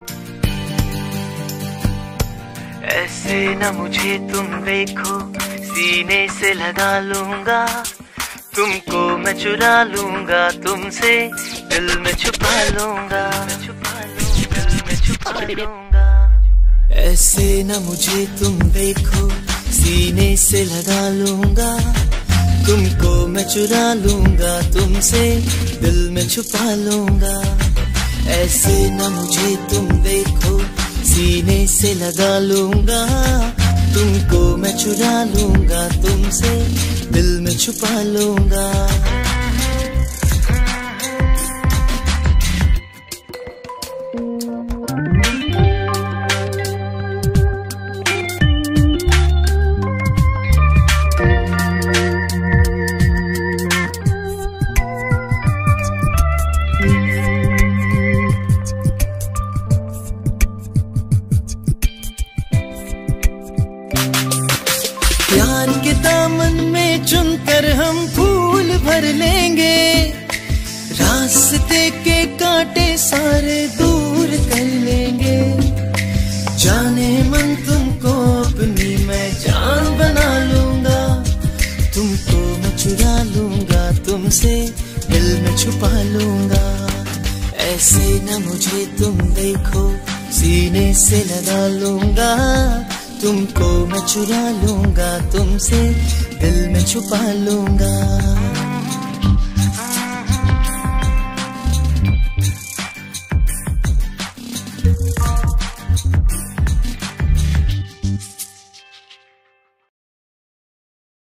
ऐसे न मुझे तुम देखो, सीने से लगा लूंगा, तुमको मैं चुरा लूंगा, तुमसे दिल में छुपा लूंगा, दिल में छुपा लूंगा। ऐसे न मुझे तुम देखो, सीने से लगा लूंगा, तुमको मैं चुरा लूंगा, तुमसे दिल में छुपा लूंगा। ऐसे न मुझे तुम देखो, सीने से लगा लूंगा, तुमको मैं चुरा लूंगा, तुमसे दिल में छुपा लूंगा। प्यार के दामन में चुनकर हम फूल भर लेंगे, रास्ते के कांटे सारे दूर कर लेंगे। जाने मन तुमको अपनी मैं जान बना लूंगा, तुमको मैं चुरा लूंगा, तुमसे दिल में छुपा लूंगा। ऐसे न मुझे तुम देखो, सीने से लगा लूंगा, तुमको मैं चुरा लूंगा, तुमसे दिल में छुपा लूंगा।